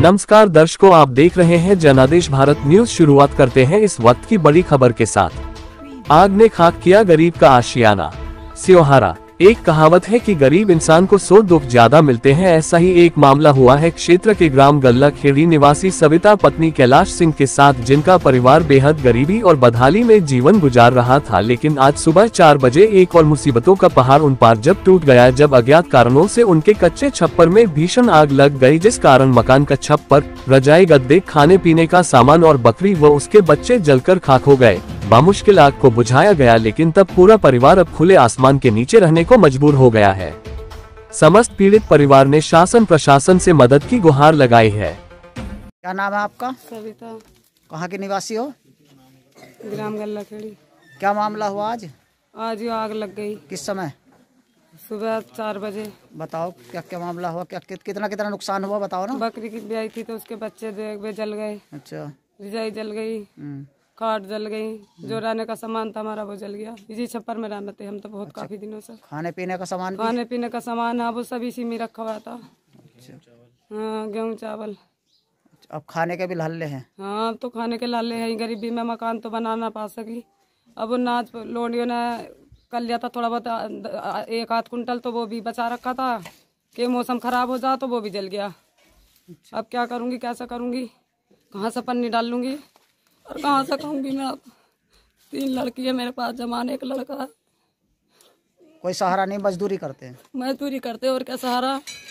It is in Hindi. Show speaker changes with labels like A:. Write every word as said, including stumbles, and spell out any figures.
A: नमस्कार दर्शकों, आप देख रहे हैं जनादेश भारत न्यूज। शुरुआत करते हैं इस वक्त की बड़ी खबर के साथ। आग ने खाक किया गरीब का आशियाना। स्योहारा। एक कहावत है कि गरीब इंसान को सौ दुख ज्यादा मिलते हैं। ऐसा ही एक मामला हुआ है क्षेत्र के ग्राम गल्ला खेड़ी निवासी सविता पत्नी कैलाश सिंह के साथ, जिनका परिवार बेहद गरीबी और बदहाली में जीवन गुजार रहा था। लेकिन आज सुबह चार बजे एक और मुसीबतों का पहाड़ उन पार जब टूट गया, जब अज्ञात कारणों से उनके कच्चे छप्पर में भीषण आग लग गई, जिस कारण मकान का छप्पर, रजाई, गद्दे, खाने पीने का सामान और बकरी व उसके बच्चे जलकर खाक हो गए। बामुश्किल आग को बुझाया गया, लेकिन तब पूरा परिवार अब खुले आसमान के नीचे रहने को मजबूर हो गया है। समस्त पीड़ित परिवार ने शासन प्रशासन से मदद की गुहार लगाई है।
B: क्या नाम है आपका?
C: सविता।
B: कहाँ के निवासी हो?
C: ग्राम गल्ला खेड़ी।
B: क्या मामला हुआ आज?
C: आज ही आग लग गई।
B: किस समय?
C: सुबह चार बजे।
B: बताओ क्या क्या मामला हुआ, क्या कि, कितना कितना नुकसान हुआ बताओ ना।
C: बकरी की ब्याई थी तो उसके बच्चे वे जल गए।
B: अच्छा।
C: रजाई जल गई, खाट जल गई, जो रहने का सामान था हमारा वो जल गया। इसी छप्पर में रहते थे हम तो बहुत। अच्छा। काफी दिनों से
B: खाने पीने का सामान भी?
C: खाने पीने का सामान है वो सब इसी में रखा हुआ था।
B: अच्छा।
C: हाँ, गेहूँ चावल।
B: अब खाने के भी लाले हैं?
C: हाँ, अब तो खाने के लाले हैं। गरीबी में मकान तो बना ना पा सकी। अब नाच लोडियों ने कर लिया था थोड़ा बहुत, एक आध कुंटल तो वो भी बचा रखा था कि मौसम खराब हो जाए तो वो भी जल गया। अब क्या करूँगी, कैसा करूँगी, कहाँ से पन्नी डाल लूँगी और कहाँ से खाऊंगी मैं। अब तीन लड़की है मेरे पास, जमान एक लड़का है।
B: कोई सहारा नहीं? मजदूरी करते हैं?
C: मजदूरी करते और क्या सहारा।